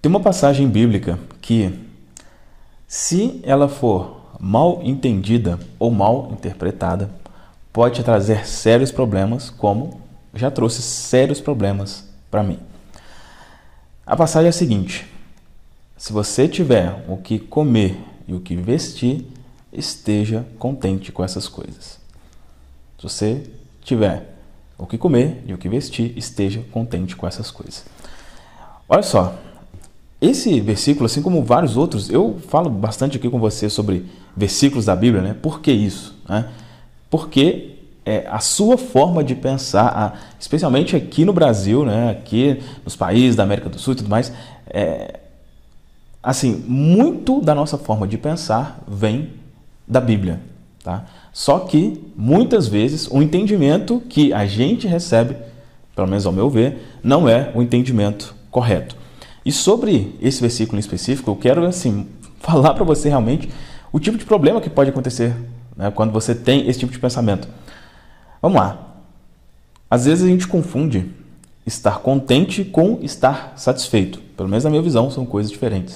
Tem uma passagem bíblica que, se ela for mal entendida ou mal interpretada, pode te trazer sérios problemas, como já trouxe sérios problemas para mim. A passagem é a seguinte: se você tiver o que comer e o que vestir, esteja contente com essas coisas. Se você tiver o que comer e o que vestir, esteja contente com essas coisas. Olha só, esse versículo, assim como vários outros, eu falo bastante aqui com você sobre versículos da Bíblia, né? Por que isso? Porque a sua forma de pensar, especialmente aqui no Brasil, né? Aqui nos países da América do Sul e tudo mais, assim, muito da nossa forma de pensar vem da Bíblia, tá? Só que, muitas vezes, o entendimento que a gente recebe, pelo menos ao meu ver, não é o entendimento correto. E sobre esse versículo em específico, eu quero assim, falar para você realmente o tipo de problema que pode acontecer, né, quando você tem esse tipo de pensamento. Vamos lá. Às vezes a gente confunde estar contente com estar satisfeito. Pelo menos na minha visão, são coisas diferentes.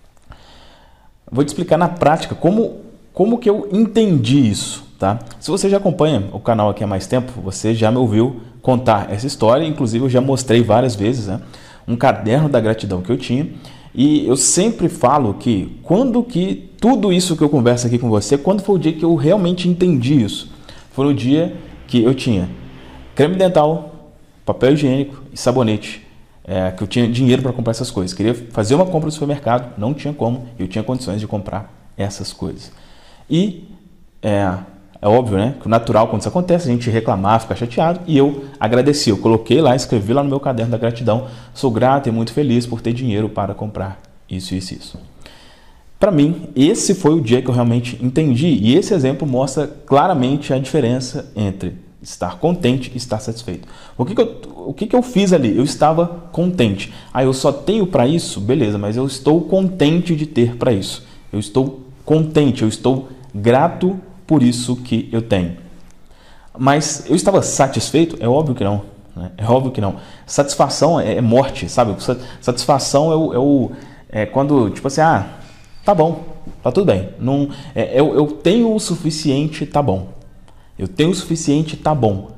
Vou te explicar na prática como que eu entendi isso, tá? Se você já acompanha o canal aqui há mais tempo, você já me ouviu contar essa história. Inclusive, eu já mostrei várias vezes, né, um caderno da gratidão que eu tinha. E eu sempre falo que quando que tudo isso que eu converso aqui com você, quando foi o dia que eu realmente entendi isso? Foi no dia que eu tinha creme dental, papel higiênico e sabonete. Que eu tinha dinheiro para comprar essas coisas. Queria fazer uma compra no supermercado, não tinha como, eu tinha condições de comprar essas coisas. E é óbvio, né, que o natural, quando isso acontece, a gente reclamar, ficar chateado, e eu agradeci. Eu coloquei lá, escrevi lá no meu caderno da gratidão: sou grato e muito feliz por ter dinheiro para comprar isso, isso, isso. Para mim, esse foi o dia que eu realmente entendi, e esse exemplo mostra claramente a diferença entre estar contente e estar satisfeito. O que eu fiz ali? Eu estava contente. Eu só tenho para isso? Beleza, mas eu estou contente de ter para isso. Eu estou contente, eu estou grato por isso que eu tenho. Mas eu estava satisfeito? É óbvio que não. Né? É óbvio que não. Satisfação é morte, sabe? Satisfação é quando, tipo assim, tá bom, tá tudo bem. Não, eu tenho o suficiente, tá bom. Eu tenho o suficiente, tá bom.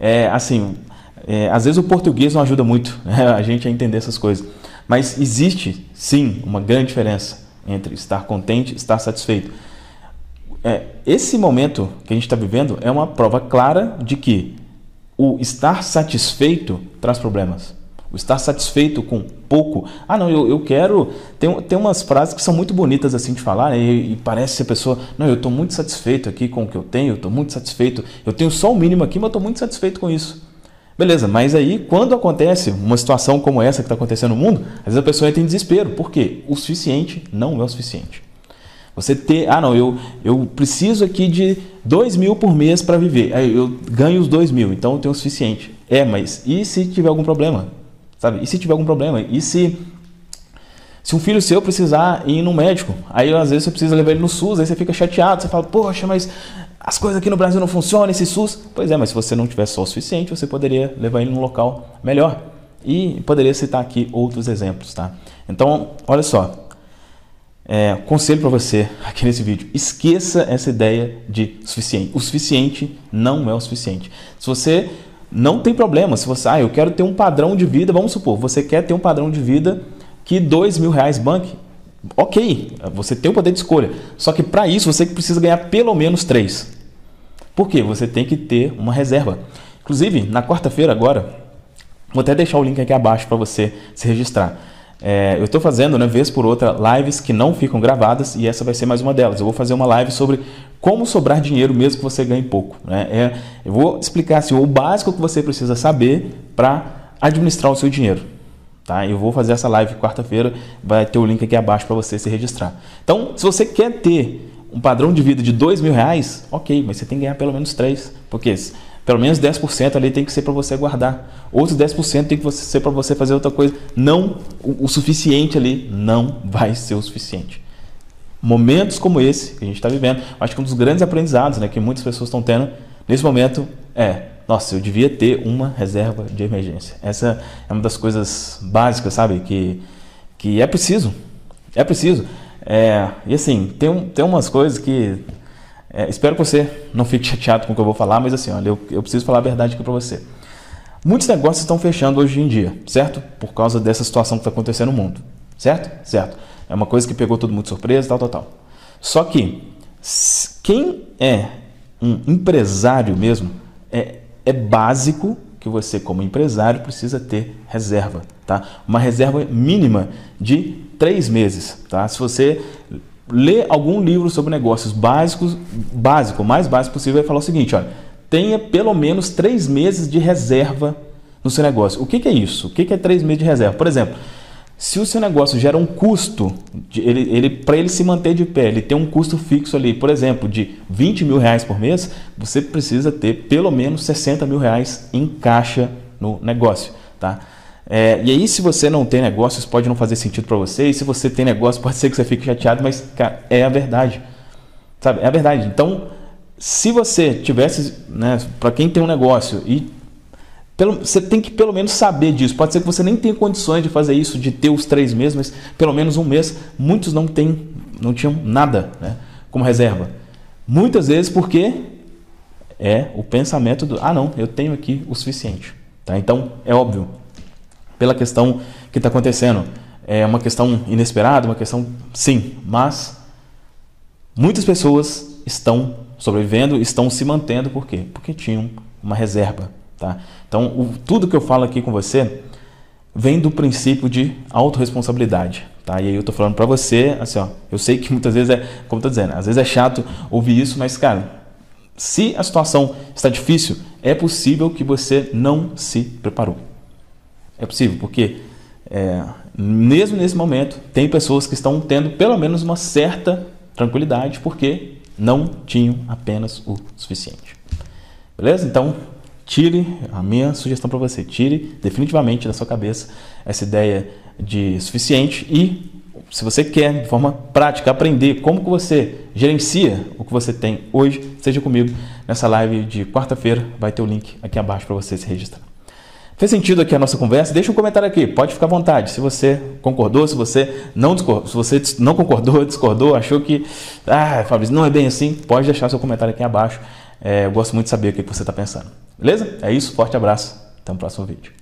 Às vezes o português não ajuda muito, né, a gente a entender essas coisas. Mas existe, sim, uma grande diferença entre estar contente e estar satisfeito. Esse momento que a gente está vivendo é uma prova clara de que o estar satisfeito traz problemas. O estar satisfeito com pouco. Não, eu quero... Tem umas frases que são muito bonitas assim de falar, né? E parece ser a pessoa... Não, eu estou muito satisfeito aqui com o que eu tenho, eu estou muito satisfeito. Eu tenho só o mínimo aqui, mas eu estou muito satisfeito com isso. Beleza, mas aí quando acontece uma situação como essa que está acontecendo no mundo, às vezes a pessoa entra em desespero. Por quê? O suficiente não é o suficiente. Você ter... eu preciso aqui de 2.000 por mês para viver. Aí eu ganho os 2.000, então eu tenho o suficiente. Mas e se tiver algum problema? Sabe? E se tiver algum problema? E se um filho seu precisar ir no médico? Aí às vezes você precisa levar ele no SUS, aí você fica chateado, você fala: poxa, mas as coisas aqui no Brasil não funcionam, esse SUS. Pois é, mas se você não tiver só o suficiente, você poderia levar ele num local melhor. E poderia citar aqui outros exemplos, tá? Então, olha só. Conselho para você aqui nesse vídeo: esqueça essa ideia de suficiente. O suficiente não é o suficiente. Se você não tem problema, se você, eu quero ter um padrão de vida, vamos supor, você quer ter um padrão de vida que R$2.000 banque, ok, você tem o poder de escolha. Só que para isso você precisa ganhar pelo menos 3. Por quê? Você tem que ter uma reserva. Inclusive, na quarta-feira agora, vou até deixar o link aqui abaixo para você se registrar. Eu estou fazendo, né, vez por outra, lives que não ficam gravadas, e essa vai ser mais uma delas. Eu vou fazer uma live sobre como sobrar dinheiro mesmo que você ganhe pouco, né? Eu vou explicar assim, o básico que você precisa saber para administrar o seu dinheiro. Tá? Eu vou fazer essa live quarta-feira, vai ter o link aqui abaixo para você se registrar. Então, se você quer ter um padrão de vida de R$2.000, ok, mas você tem que ganhar pelo menos 3, porque pelo menos 10% ali tem que ser para você guardar. Outros 10% tem que ser para você fazer outra coisa. Não, o suficiente ali não vai ser o suficiente. Momentos como esse que a gente está vivendo, acho que um dos grandes aprendizados, né, que muitas pessoas estão tendo nesse momento nossa, eu devia ter uma reserva de emergência. Essa é uma das coisas básicas, sabe, que que é preciso. É preciso. E assim, tem umas coisas que... espero que você não fique chateado com o que eu vou falar, mas assim, olha, eu preciso falar a verdade aqui para você. Muitos negócios estão fechando hoje em dia, certo? Por causa dessa situação que está acontecendo no mundo, certo? Certo. É uma coisa que pegou todo mundo de surpresa, tal. Só que quem é um empresário mesmo, é básico que você, como empresário, precisa ter reserva, tá? Uma reserva mínima de 3 meses, tá? Se você ler algum livro sobre negócios o mais básico possível, vai falar o seguinte, olha, tenha pelo menos 3 meses de reserva no seu negócio. O que é isso? O que é 3 meses de reserva? Por exemplo, se o seu negócio gera um custo, para ele se manter de pé, ele tem um custo fixo ali, por exemplo, de 20 mil reais por mês, você precisa ter pelo menos 60 mil reais em caixa no negócio, tá? E aí, se você não tem negócio, isso pode não fazer sentido para você. E se você tem negócio, pode ser que você fique chateado, mas, cara, é a verdade. Sabe? É a verdade. Então, se você tivesse, né, para quem tem um negócio, você tem que pelo menos saber disso. Pode ser que você nem tenha condições de fazer isso, de ter os 3 meses, mas pelo menos um mês. Muitos não tinham nada, né, como reserva. Muitas vezes porque o pensamento não, eu tenho aqui o suficiente. Tá? Então, é óbvio. Pela questão que está acontecendo. É uma questão inesperada, uma questão, sim, mas muitas pessoas estão sobrevivendo, estão se mantendo, por quê? Porque tinham uma reserva, tá? Então, tudo que eu falo aqui com você vem do princípio de autorresponsabilidade, tá? E aí eu estou falando para você, assim, ó, eu sei que muitas vezes como eu estou dizendo, às vezes é chato ouvir isso, mas, cara, se a situação está difícil, é possível que você não se preparou. É possível, porque mesmo nesse momento, tem pessoas que estão tendo pelo menos uma certa tranquilidade, porque não tinham apenas o suficiente. Beleza? Então, tire, a minha sugestão para você, tire definitivamente da sua cabeça essa ideia de suficiente e, se você quer, de forma prática, aprender como que você gerencia o que você tem hoje, seja comigo nessa live de quarta-feira, vai ter o link aqui abaixo para você se registrar. Fez sentido aqui a nossa conversa? Deixa um comentário aqui, pode ficar à vontade. Se você concordou, se você não concordou, discordou, achou que, Fabrício, não é bem assim, pode deixar seu comentário aqui abaixo. Eu gosto muito de saber o que você está pensando. Beleza? É isso, forte abraço, até o próximo vídeo.